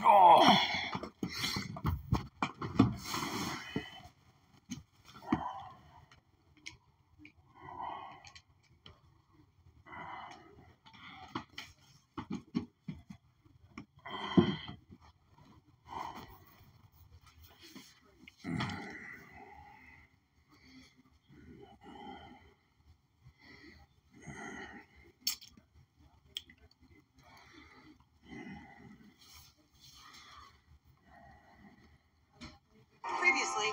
Oh. Previously.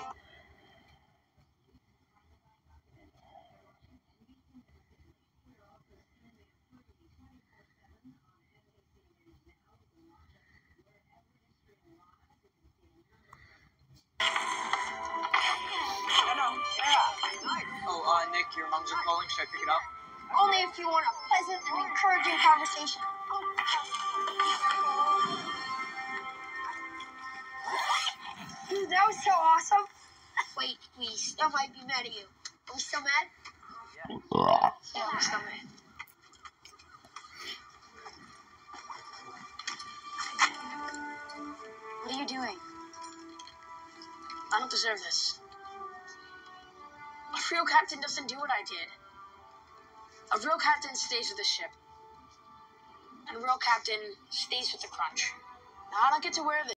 Oh, Nick, your moms are calling. Should I pick it up? Only if you want a pleasant and encouraging conversation. Dude, that was so awesome. Wait, we still might be mad at you. Are we still mad? Yeah. Yeah, we're still mad. What are you doing? I don't deserve this. A real captain doesn't do what I did. A real captain stays with the ship. And a real captain stays with the crunch. Now I don't get to wear this.